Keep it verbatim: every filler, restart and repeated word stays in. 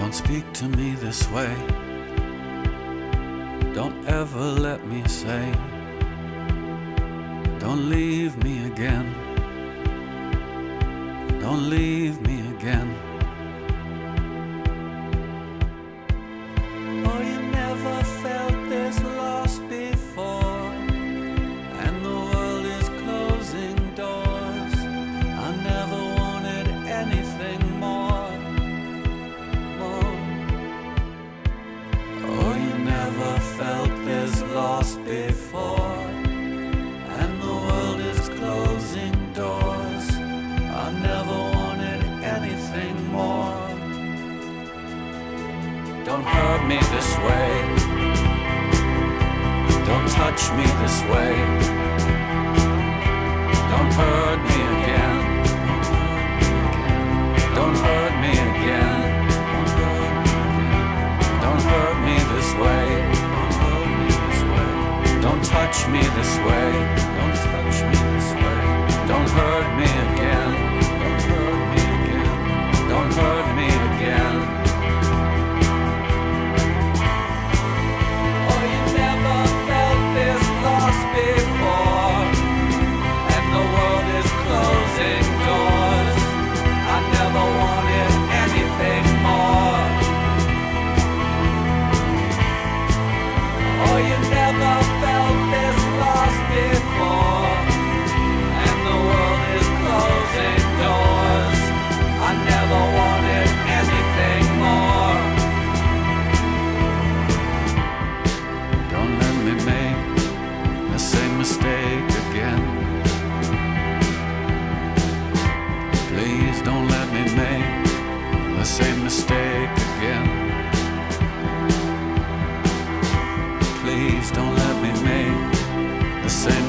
Don't speak to me this way. Don't ever let me say, don't leave me again. Don't leave me again. Oh, you never felt this lost before, and the world is closing doors. I never wanted anything more, more. Oh, you never felt this lost before, and the world is closing doors. I never wanted anything more. Don't hurt me this way. Don't touch me this way. Don't hurt me again. Don't hurt me again. Don't hurt me this way. Don't touch me this way. Don't touch me this way. Don't hurt me again. Don't hurt me again. Don't hurt me again. Oh, you never felt this lost before, and the world is closing doors. I never wanted anything more. Oh, you never felt this lost before, and the world is closing doors. I never wanted anything more. Don't let me make the same mistake again. Please don't let me make the same mistake again. Please don't let me make the same